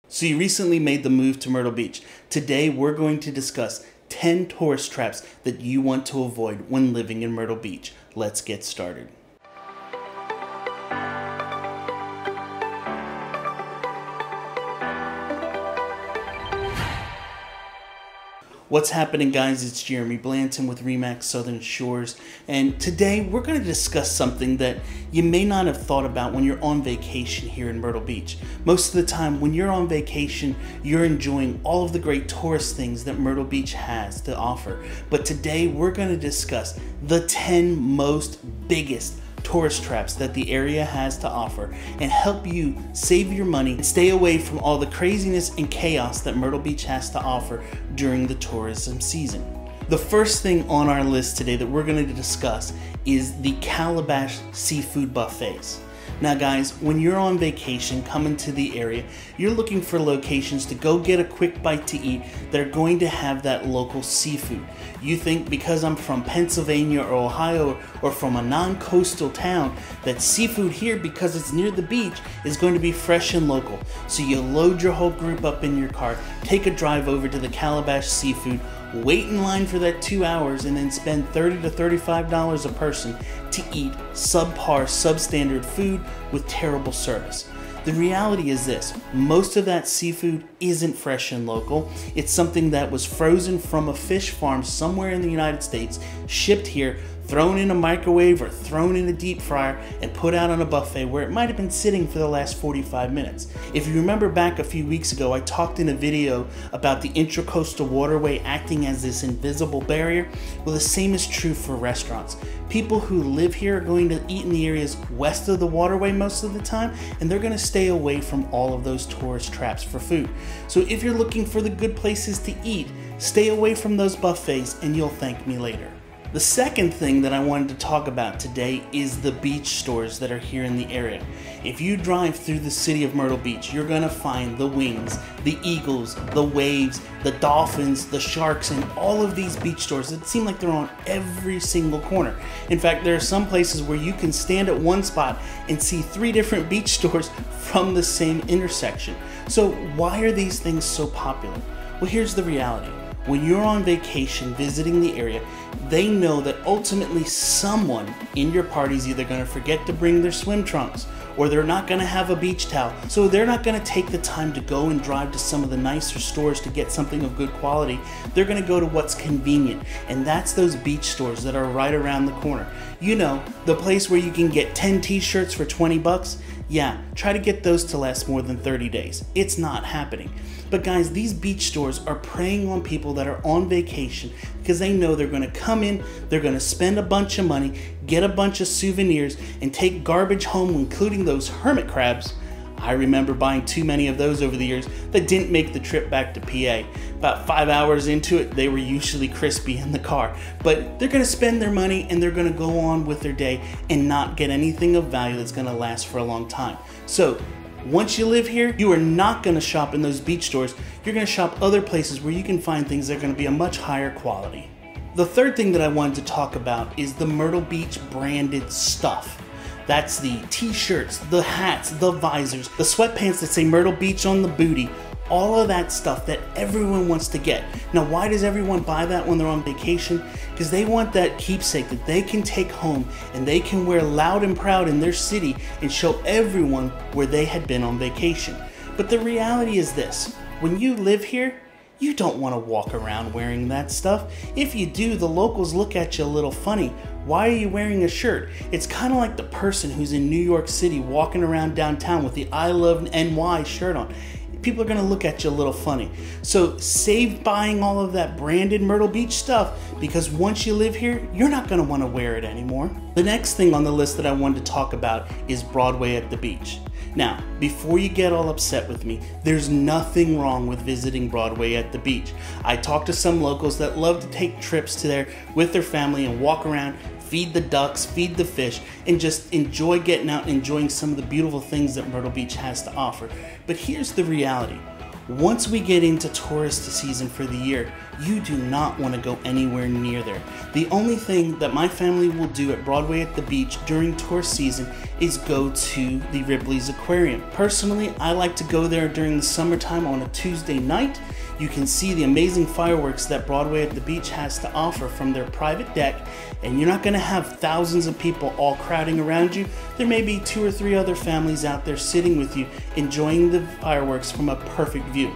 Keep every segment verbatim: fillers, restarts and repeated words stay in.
So you recently made the move to Myrtle Beach. Today we're going to discuss ten tourist traps that you want to avoid when living in Myrtle Beach. Let's get started. What's happening, guys? It's Jeremy Blanton with RE/MAX Southern Shores, and today we're going to discuss something that you may not have thought about when you're on vacation here in Myrtle Beach. Most of the time when you're on vacation, you're enjoying all of the great tourist things that Myrtle Beach has to offer. But today we're going to discuss the ten most biggest tourist traps that the area has to offer and help you save your money and stay away from all the craziness and chaos that Myrtle Beach has to offer during the tourism season. The first thing on our list today that we're going to discuss is the Calabash Seafood Buffets. Now guys, when you're on vacation coming to the area, you're looking for locations to go get a quick bite to eat that are going to have that local seafood. You think because I'm from Pennsylvania or Ohio or from a non-coastal town that seafood here, because it's near the beach, is going to be fresh and local. So you load your whole group up in your car, take a drive over to the Calabash Seafood, wait in line for that two hours, and then spend thirty to thirty-five dollars a person to eat subpar, substandard food with terrible service. The reality is this: most of that seafood isn't fresh and local. It's something that was frozen from a fish farm somewhere in the United States, shipped here, thrown in a microwave or thrown in a deep fryer and put out on a buffet where it might have been sitting for the last forty-five minutes. If you remember back a few weeks ago, I talked in a video about the Intracoastal Waterway acting as this invisible barrier. Well, the same is true for restaurants. People who live here are going to eat in the areas west of the waterway most of the time, and they're going to stay away from all of those tourist traps for food. So if you're looking for the good places to eat, stay away from those buffets and you'll thank me later. The second thing that I wanted to talk about today is the beach stores that are here in the area. If you drive through the city of Myrtle Beach, you're going to find the Wings, the Eagles, the Waves, the Dolphins, the Sharks, and all of these beach stores that seem like they're on every single corner. In fact, there are some places where you can stand at one spot and see three different beach stores from the same intersection. So why are these things so popular? Well, here's the reality. When you're on vacation visiting the area, they know that ultimately someone in your party is either going to forget to bring their swim trunks or they're not going to have a beach towel. So they're not going to take the time to go and drive to some of the nicer stores to get something of good quality. They're going to go to what's convenient, and that's those beach stores that are right around the corner. You know, the place where you can get ten t-shirts for twenty bucks? Yeah, try to get those to last more than thirty days. It's not happening. But guys, these beach stores are preying on people that are on vacation because they know they're going to come in, they're going to spend a bunch of money, get a bunch of souvenirs, and take garbage home, including those hermit crabs. I remember buying too many of those over the years that didn't make the trip back to P A. About five hours into it, they were usually crispy in the car. But they're going to spend their money and they're going to go on with their day and not get anything of value that's going to last for a long time. So once you live here, you are not going to shop in those beach stores. You're going to shop other places where you can find things that are going to be a much higher quality. The third thing that I wanted to talk about is the Myrtle Beach branded stuff. That's the t-shirts, the hats, the visors, the sweatpants that say Myrtle Beach on the booty, all of that stuff that everyone wants to get. Now, why does everyone buy that when they're on vacation? Because they want that keepsake that they can take home and they can wear loud and proud in their city and show everyone where they had been on vacation. But the reality is this: when you live here, you don't want to walk around wearing that stuff. If you do, the locals look at you a little funny. Why are you wearing a shirt? It's kind of like the person who's in New York City walking around downtown with the I Love N Y shirt on. People are going to look at you a little funny. So save buying all of that branded Myrtle Beach stuff, because once you live here, you're not going to want to wear it anymore. The next thing on the list that I wanted to talk about is Broadway at the beach. Now, before you get all upset with me, there's nothing wrong with visiting Broadway at the beach. I talked to some locals that love to take trips to there with their family and walk around, feed the ducks, feed the fish, and just enjoy getting out and enjoying some of the beautiful things that Myrtle Beach has to offer. But here's the reality. Once we get into tourist season for the year, you do not want to go anywhere near there. The only thing that my family will do at Broadway at the beach during tourist season is go to the Ripley's Aquarium. Personally, I like to go there during the summertime on a Tuesday night. You can see the amazing fireworks that Broadway at the Beach has to offer from their private deck, and you're not going to have thousands of people all crowding around you. There may be two or three other families out there sitting with you, enjoying the fireworks from a perfect view.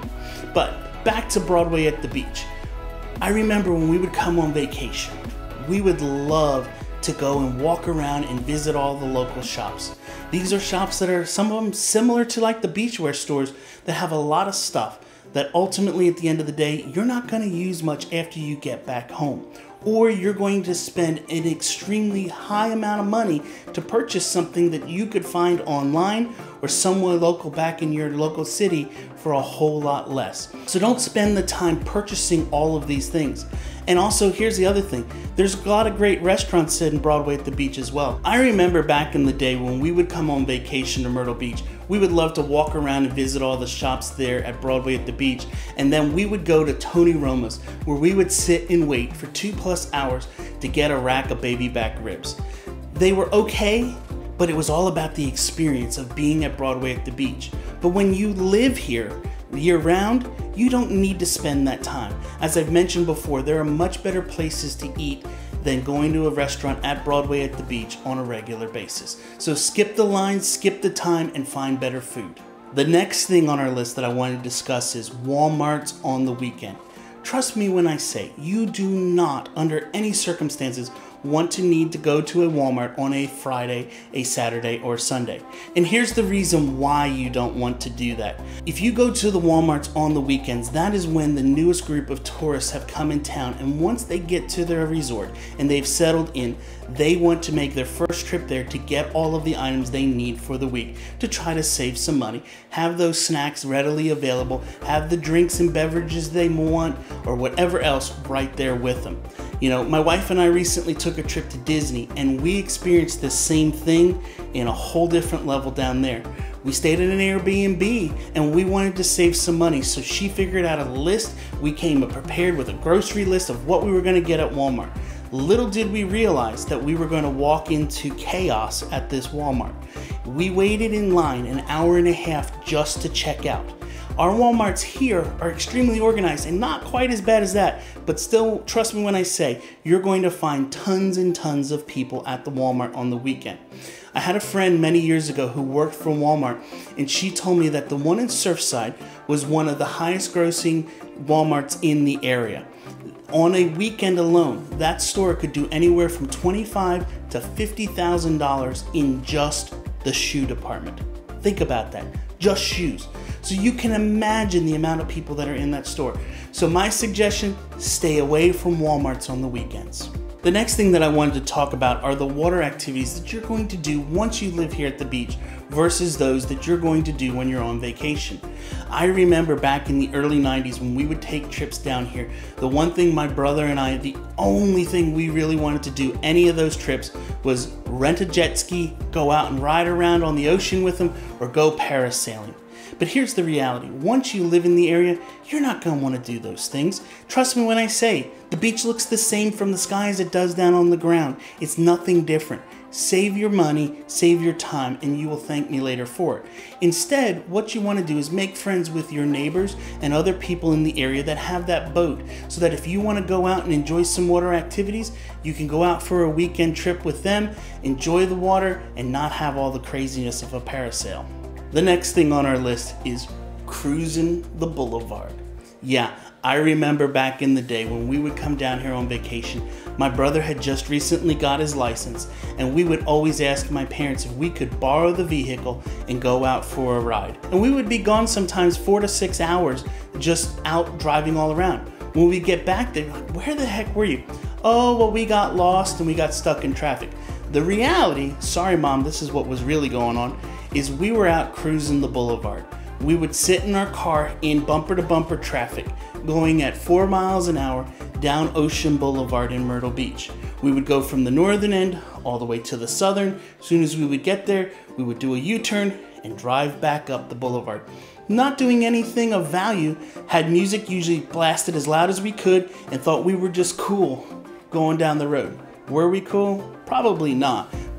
But back to Broadway at the Beach. I remember when we would come on vacation, we would love to go and walk around and visit all the local shops. These are shops that are, some of them similar to like the beachwear stores, that have a lot of stuff that ultimately at the end of the day, you're not going to use much after you get back home. Or you're going to spend an extremely high amount of money to purchase something that you could find online or somewhere local back in your local city for a whole lot less. So don't spend the time purchasing all of these things. And also, here's the other thing. There's a lot of great restaurants in Broadway at the Beach as well. I remember back in the day when we would come on vacation to Myrtle Beach, we would love to walk around and visit all the shops there at Broadway at the Beach. And then we would go to Tony Roma's, where we would sit and wait for two plus hours to get a rack of baby back ribs. They were okay, but it was all about the experience of being at Broadway at the Beach. But when you live here year round, you don't need to spend that time. As I've mentioned before, there are much better places to eat than going to a restaurant at Broadway at the Beach on a regular basis. So skip the lines, skip the time, and find better food. The next thing on our list that I want to discuss is Walmarts on the weekend. Trust me when I say, you do not, under any circumstances, want to need to go to a Walmart on a Friday, a Saturday, or Sunday. And here's the reason why you don't want to do that. If you go to the Walmarts on the weekends, that is when the newest group of tourists have come in town, and once they get to their resort and they've settled in, they want to make their first trip there to get all of the items they need for the week to try to save some money, have those snacks readily available, have the drinks and beverages they want, or whatever else right there with them. You know, my wife and I recently took a trip to Disney, and we experienced the same thing in a whole different level down there. We stayed at an Airbnb and we wanted to save some money, so she figured out a list. We came prepared with a grocery list of what we were going to get at Walmart. Little did we realize that we were going to walk into chaos at this Walmart. We waited in line an hour and a half just to check out. Our Walmarts here are extremely organized and not quite as bad as that, but still, trust me when I say, you're going to find tons and tons of people at the Walmart on the weekend. I had a friend many years ago who worked for Walmart, and she told me that the one in Surfside was one of the highest grossing Walmarts in the area. On a weekend alone, that store could do anywhere from twenty-five thousand dollars to fifty thousand dollars in just the shoe department. Think about that, just shoes. So you can imagine the amount of people that are in that store. So my suggestion, stay away from Walmarts on the weekends. The next thing that I wanted to talk about are the water activities that you're going to do once you live here at the beach versus those that you're going to do when you're on vacation. I remember back in the early nineties when we would take trips down here, the one thing my brother and I, the only thing we really wanted to do any of those trips was rent a jet ski, go out and ride around on the ocean with them, or go parasailing. But here's the reality. Once you live in the area, you're not going to want to do those things. Trust me when I say, the beach looks the same from the sky as it does down on the ground. It's nothing different. Save your money, save your time, and you will thank me later for it. Instead, what you want to do is make friends with your neighbors and other people in the area that have that boat, so that if you want to go out and enjoy some water activities, you can go out for a weekend trip with them, enjoy the water, and not have all the craziness of a parasail. The next thing on our list is cruising the boulevard. Yeah, I remember back in the day when we would come down here on vacation, my brother had just recently got his license, and we would always ask my parents if we could borrow the vehicle and go out for a ride. And we would be gone sometimes four to six hours just out driving all around. When we get back, they'd be like, where the heck were you? Oh, well, we got lost and we got stuck in traffic. The reality, sorry mom, this is what was really going on, is we were out cruising the boulevard. We would sit in our car in bumper to bumper traffic, going at four miles an hour down Ocean Boulevard in Myrtle Beach. We would go from the northern end all the way to the southern. As soon as we would get there, we would do a U-turn and drive back up the boulevard. Not doing anything of value, had music usually blasted as loud as we could, and thought we were just cool going down the road. Were we cool? Probably not.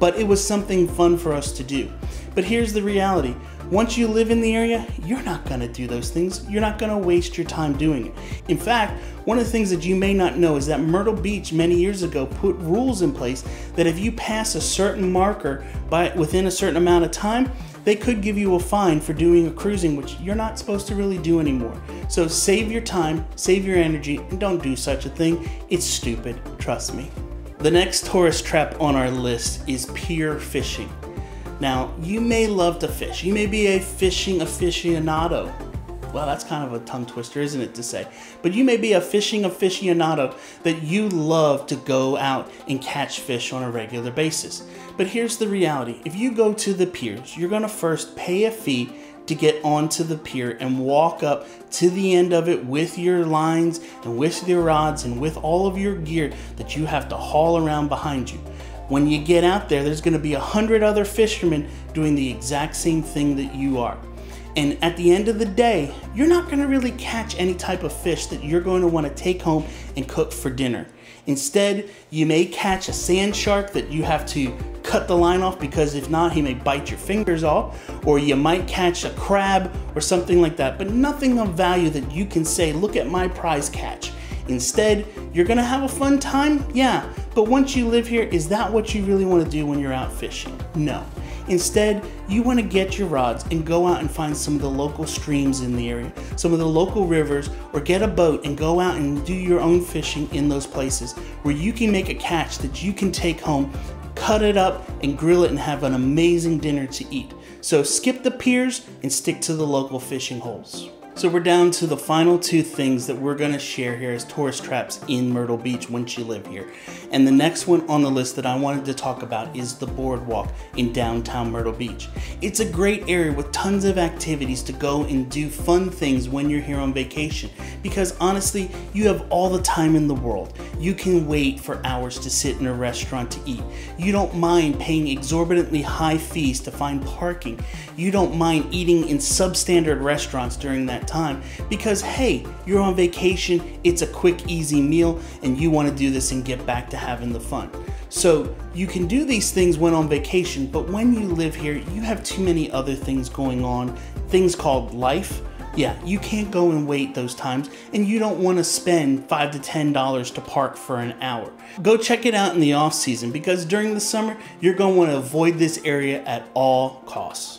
but it was something fun for us to do. But here's the reality. Once you live in the area, you're not gonna do those things. You're not gonna waste your time doing it. In fact, one of the things that you may not know is that Myrtle Beach many years ago put rules in place that if you pass a certain marker by within a certain amount of time, they could give you a fine for doing a cruising, which you're not supposed to really do anymore. So save your time, save your energy, and don't do such a thing. It's stupid, trust me. The next tourist trap on our list is pier fishing. Now, you may love to fish. You may be a fishing aficionado. Well, that's kind of a tongue twister, isn't it, to say? But you may be a fishing aficionado that you love to go out and catch fish on a regular basis. But here's the reality. If you go to the piers, you're gonna first pay a fee to get onto the pier and walk up to the end of it with your lines and with your rods and with all of your gear that you have to haul around behind you. When you get out there, there's gonna be a hundred other fishermen doing the exact same thing that you are. And at the end of the day, you're not gonna really catch any type of fish that you're going to wanna take home and cook for dinner. Instead, you may catch a sand shark that you have to cut the line off, because if not, he may bite your fingers off, or you might catch a crab or something like that, but nothing of value that you can say, look at my prize catch. Instead, you're gonna have a fun time, yeah, but once you live here, is that what you really wanna do when you're out fishing? No. Instead, you want to get your rods and go out and find some of the local streams in the area, some of the local rivers, or get a boat and go out and do your own fishing in those places where you can make a catch that you can take home, cut it up and grill it and have an amazing dinner to eat. So skip the piers and stick to the local fishing holes. So we're down to the final two things that we're gonna share here as tourist traps in Myrtle Beach once you live here. And the next one on the list that I wanted to talk about is the boardwalk in downtown Myrtle Beach. It's a great area with tons of activities to go and do fun things when you're here on vacation, because honestly, you have all the time in the world. You can wait for hours to sit in a restaurant to eat. You don't mind paying exorbitantly high fees to find parking. You don't mind eating in substandard restaurants during that time because, hey, you're on vacation, it's a quick, easy meal, and you want to do this and get back to having the fun. So you can do these things when on vacation, but when you live here, you have too many other things going on, things called life. Yeah, you can't go and wait those times, and you don't want to spend five to ten dollars to park for an hour. Go check it out in the off season, because during the summer, you're going to want to avoid this area at all costs.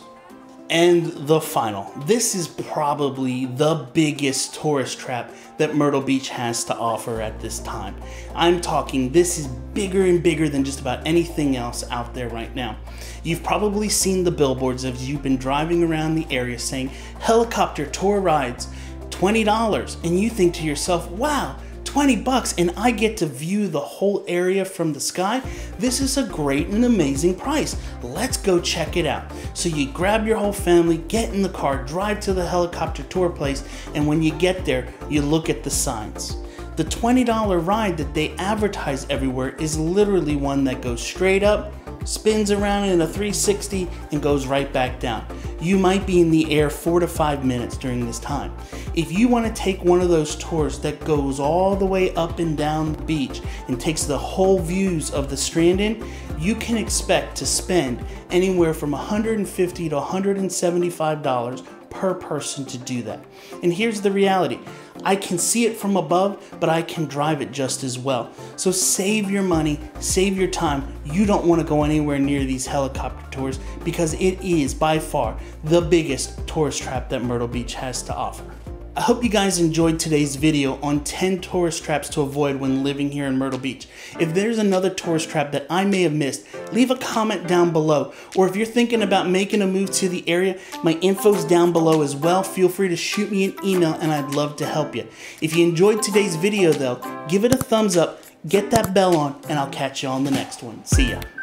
And the final. This is probably the biggest tourist trap that Myrtle Beach has to offer at this time. I'm talking, this is bigger and bigger than just about anything else out there right now. You've probably seen the billboards as you've been driving around the area saying, helicopter tour rides, twenty dollars. And you think to yourself, wow, twenty bucks and I get to view the whole area from the sky? This is a great and amazing price. Let's go check it out. So you grab your whole family, get in the car, drive to the helicopter tour place, and when you get there, you look at the signs. The twenty dollar ride that they advertise everywhere is literally one that goes straight up, spins around in a three sixty, and goes right back down. You might be in the air four to five minutes during this time. If you want to take one of those tours that goes all the way up and down the beach and takes the whole views of the Strand in, you can expect to spend anywhere from one hundred fifty to one hundred seventy-five dollars per person to do that. And here's the reality. I can see it from above, but I can drive it just as well. So save your money, save your time. You don't want to go anywhere near these helicopter tours because it is by far the biggest tourist trap that Myrtle Beach has to offer. I hope you guys enjoyed today's video on ten tourist traps to avoid when living here in Myrtle Beach. If there's another tourist trap that I may have missed, leave a comment down below. Or if you're thinking about making a move to the area, my info's down below as well. Feel free to shoot me an email and I'd love to help you. If you enjoyed today's video though, give it a thumbs up, get that bell on, and I'll catch you on the next one. See ya.